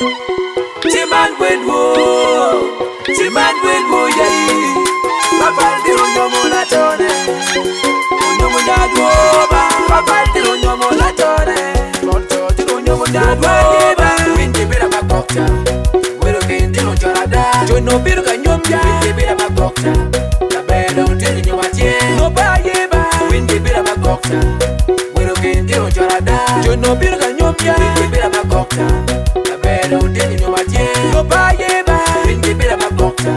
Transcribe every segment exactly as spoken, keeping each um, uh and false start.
Chiman wedwo, chiman wedwo yai. Papal tiro nyomo la tone, nyomo nyadwoba. Papal tiro nyomo la tone, lonto tiro nyomo nyadwoba. Winti bira makokta, wero kintiro chorada. Jono biru kanyomya, winti bira makokta. Labero tiri nyoma tie, no bayeba. Winti bira makokta, wero kintiro chorada. Jono biru kanyomya, winti bira makokta. Labero tiri nyoma tie, no bayeba. Winti bira makokta.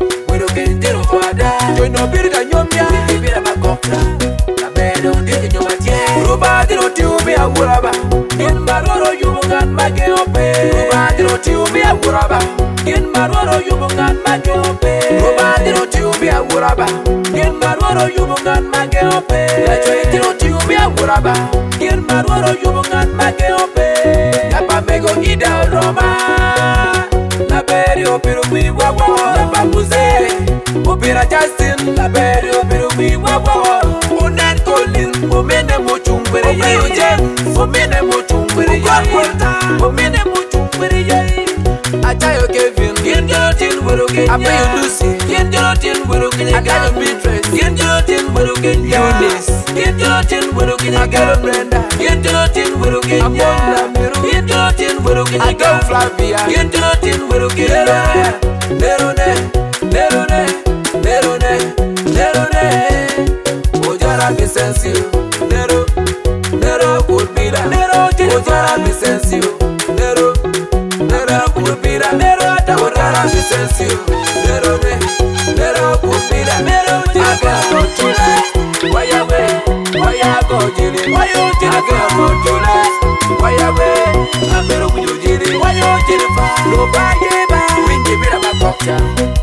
Jono birga nyomya bibira makokta na bedo ndiki nyoma tie ruba diro tiubi awuraba yen maroro yumungan mage ope ruba diro tiubi awuraba yen maroro yumungan mage ope ruba diro tiubi awuraba yen maroro yumungan mage ope la chwe diro tiubi awuraba yen maroro yumungan mage ope ya pamego ida roma la beri opiru mi wawo la pamuze Opera Justin, la belle opera mi wawa. Unen Colin, omene mochungwere yai. James, omene mochungwere yai. Omene mochungwere yai. Achayo Kevin, yen jorotin weruke. Apayo Lucy, yen jorotin weruke. Agayo Beatrice, yen jorotin weruke. Eunice, yen jorotin weruke. Agayo Brenda, yen jorotin weruke. Amanda Meru, yen jorotin weruke. Agayo Flavia, yen jorotin weruke. Nerone, nerone. Nerone, Nerone, Ojara mi sensi Nero, Nero kulbira Nero, Ojara mi sensi Nero, Nero kulbira Nero, Ojara mi sensi Nerone, Nero kulbira Nero, Aga mochule Waya we, waya go jiri Waya jiri Aga mochule Waya we, amero kujo jiri Waya jiri fa Loba yeba Wingi bira makokcha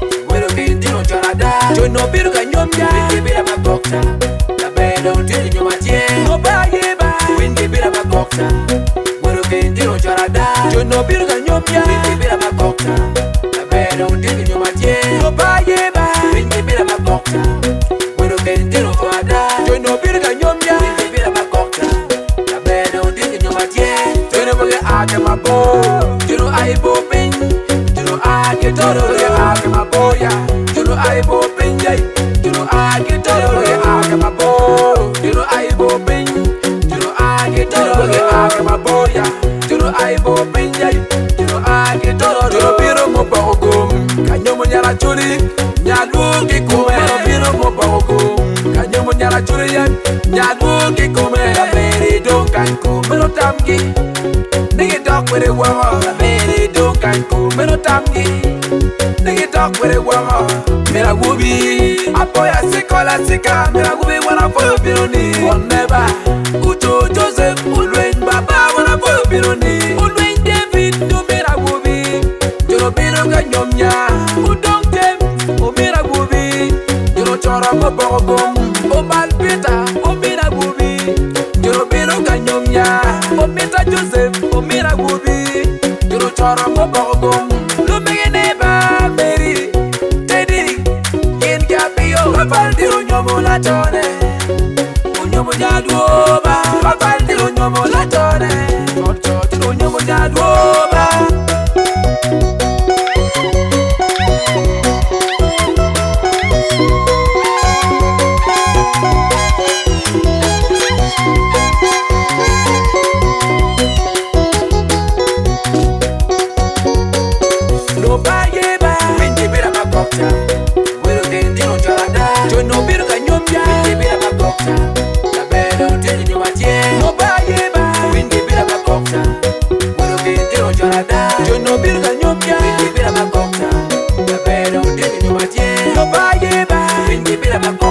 Jono biru kanyomya, wingi bira makokta. La bedo tiri nyoma tie, no bayeba. Wingi bira makokta, wero kintiro chorada. Jono biru kanyomya, wingi bira makokta. La bedo tiri nyoma tie, no bayeba. Wingi bira makokta, wero kintiro chorada. Jono biru kanyomya, wingi bira makokta. La bedo tiri nyoma tie, jono boge ake mabo. Jono aibo ping, jono ake toro boge ake maboya. Jono aibo ping jai, jono ake toro boge ake mabo. Jono aibo ping, jono ake toro boge ake maboya. Jono aibo ping jai, jono ake toro. Jono biro mo bagom, kanyo mo nyara churi, nyadu ki kume. Jono biro mo bagom, kanyo mo nyara churi yan, nyadu ki kume. Kaberi don kanko, mero tamgi, nigi talk with it wow. Kaberi don kanko, mero tamgi. Nigga talk with it well, Mira Wubi. Apoya sikola sika, Mira Wubi wanna follow Biruni. One never, Ucho Joseph, Ulwin Baba wanna follow Biruni. Ulwin David, do Mira Wubi. Jono Bino Kanyomya, Udong James, O Mira Wubi. Jono Chora Mobogom, O Malpita, O Mira Wubi. Jono Bino Kanyomya, O Mita Joseph, O Mira Wubi. Jono Chora Mobogom, Lumege Neba. Papal tiro nyomo la tone, unyomo nyadwoba. Papal tiro nyomo la tone, chocho tiro nyomo nyadwoba. No bayeba, winji bira makokta. Jono biru kanyomya, wingi bira makokta. La bedo tiri nyoma tie, no bayeba. Wingi bira makokta, wero kintiro chorada. Jono biru kanyomya, wingi bira makokta. La bedo tiri nyoma tie, no bayeba. Wingi bira makokta.